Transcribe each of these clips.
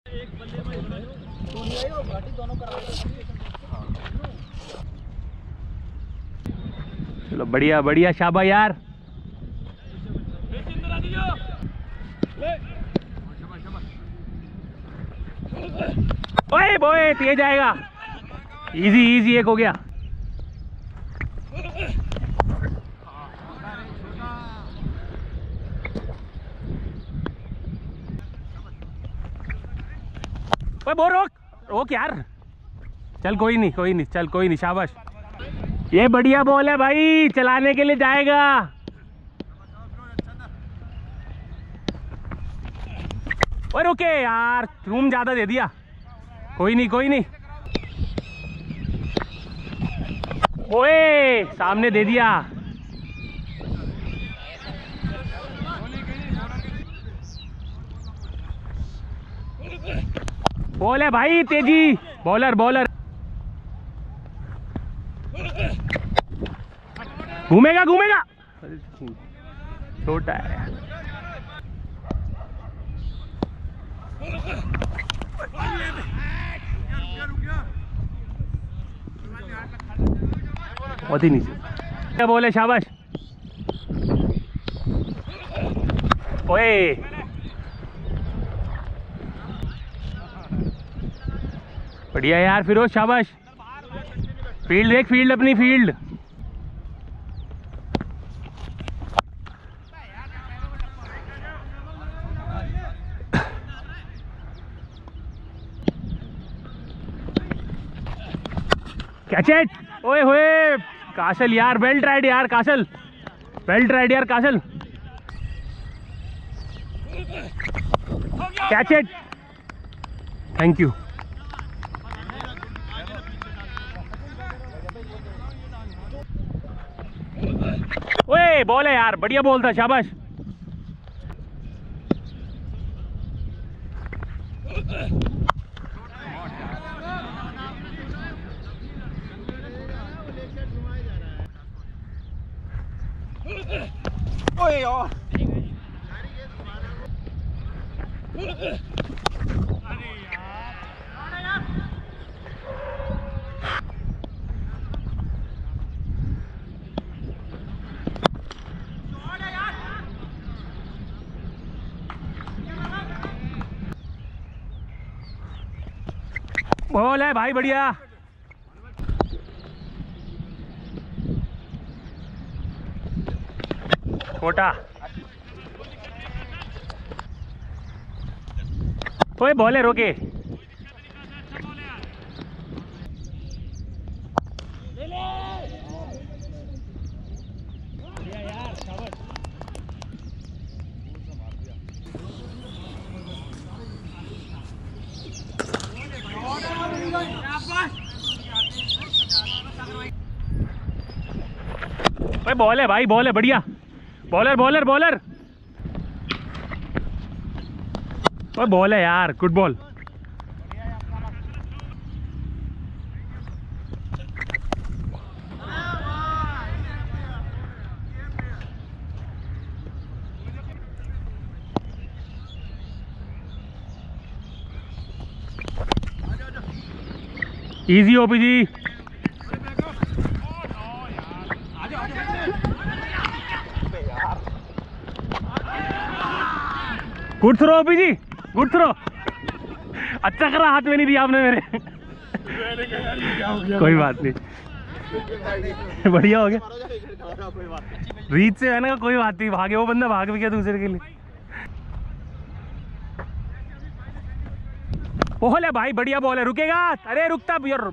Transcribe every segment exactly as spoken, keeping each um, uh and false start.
चलो बढ़िया बढ़िया, शाबाश यार। ओए बोए तेज आएगा। इजी इजी, एक हो गया। ओए बो रोक रोक यार। चल कोई नहीं कोई नहीं, चल कोई नहीं, शाबाश। ये बढ़िया बॉल है भाई, चलाने के लिए जाएगा। ओए रुके यार, रूम ज्यादा दे दिया। कोई नहीं कोई नहीं। ओए सामने दे दिया। बॉल है भाई, तेजी। बॉलर बॉलर घूमेगा घूमेगा, छोटा है। बहुत ही नीचे। क्या बोले, शाबाश। ओए बढ़िया यार फिरोज, शाबाश। फील्ड देख, फील्ड अपनी फील्ड। Catch it. ओए होए कासल यार, वेल ट्राइड यार कासल, वेल ट्राइड यार कासल। Catch it, thank you. ओए बॉल है यार, बढ़िया बॉल था, शाबाश। ओए यार, बॉल है भाई, बढ़िया। छोटा। ओए बॉल है, रोके। ओए बॉल है भाई, बॉल है, बढ़िया। Bowler bowler bowler. ओए बॉल है यार, good ball. Easy OP ji. Good throw OP ji, good throw. अच्छा करा हाथ में नहीं दिया आपने मेरे। कोई बात नहीं, बढ़िया हो गया। रीच से है ना, कोई बात नहीं, भागे वो बंदा, भाग भी गया दूसरे के लिए। बॉल है भाई, बढ़िया बॉल है, रुकेगा। अरे रुकता यार।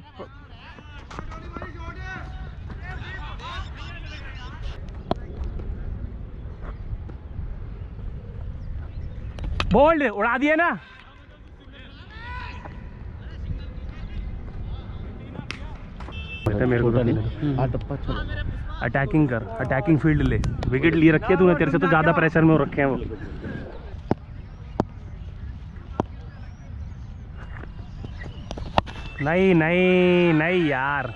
बॉल उड़ा दिया ना। मेरे को अटैकिंग कर, अटैकिंग फील्ड ले। विकेट लिए रखे तूने, तेरे से तो ज्यादा प्रेशर में रखे हैं वो। नहीं नहीं नहीं यार,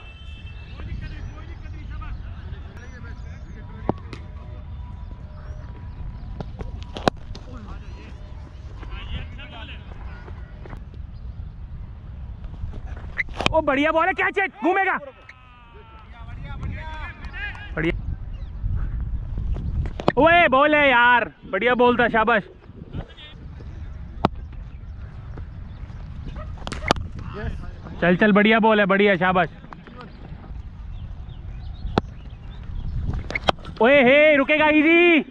ओ बढ़िया बॉल है, कैच है, घूमेगा, बढ़िया। ओए बॉल है यार, बढ़िया बॉल था, शाबाश। चल चल, बढ़िया बॉल है, बढ़िया, शाबाश। ओए हे, रुकेगा, इजी,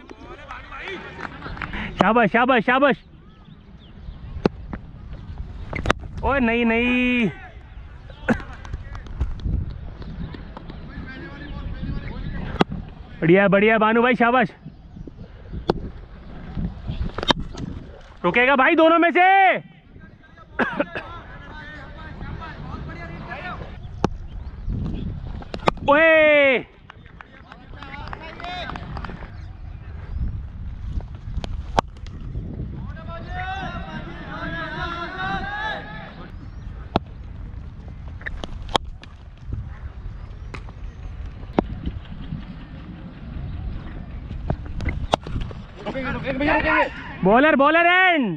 शाबाश शाबाश शाबाश। ओए नहीं नहीं, बढ़िया बढ़िया भानु भाई, शाबाश। रुकेगा भाई दोनों में से। ओए bowler bowler end.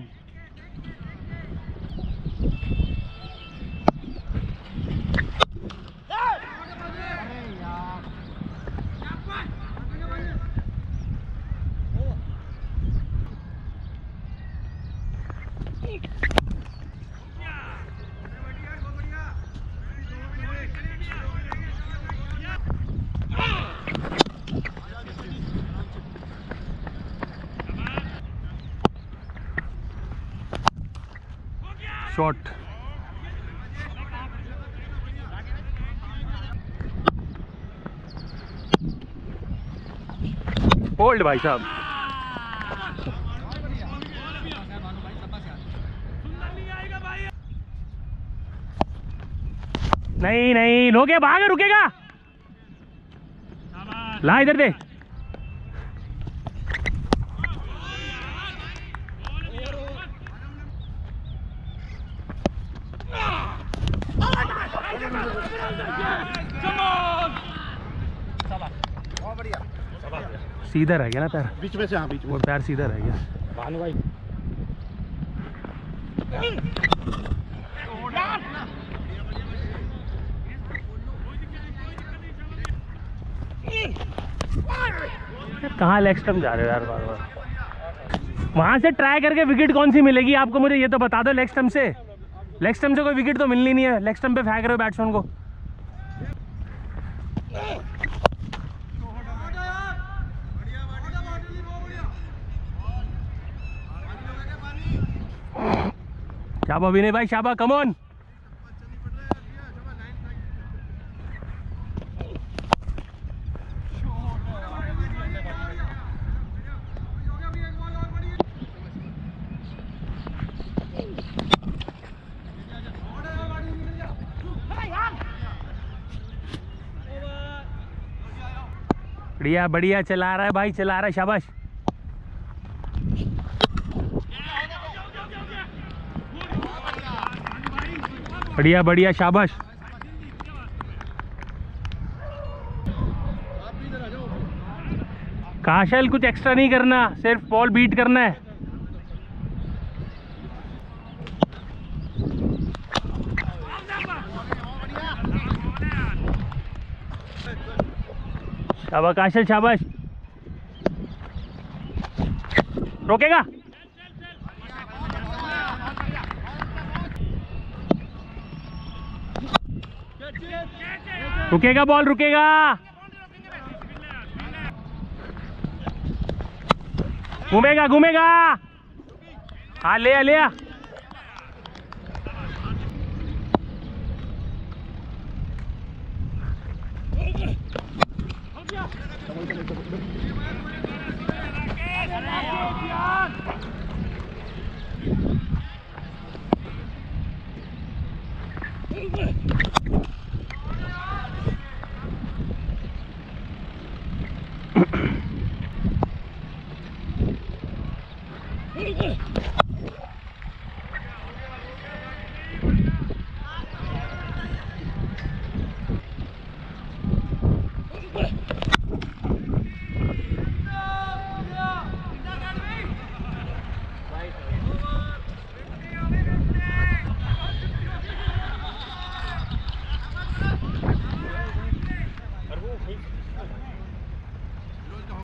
Shot, hold भाई साहब। नहीं नहीं, हो गया, भाग, रुकेगा, ला इधर दे। सीधा रह गया ना पैर, बीच में से, हाँ बीच में, वो पैर सीधा रह गया भानु भाई। कहाँ लेग स्टंप जा रहे हो यार बार बार। वहां से ट्राई करके विकेट कौन सी मिलेगी आपको, मुझे ये तो बता दो। लेग स्टंप से, लेग स्टंप से कोई विकेट तो मिलनी नहीं है। लेग स्टंप पे फेंक रहे हो बैट्समैन को। शाबाश विनय भाई, शाबाश, कम ऑन। बढ़िया बढ़िया, चला रहा है भाई, चला रहा है, शाबाश। बढ़िया बढ़िया, शाबाश। काशल कुछ एक्स्ट्रा नहीं करना, सिर्फ बॉल बीट करना है। शाबाश काशल, शाबाश। रोकेगा, रुकेगा, बॉल रुकेगा, घूमेगा घूमेगा, हाँ ले आ ले आ।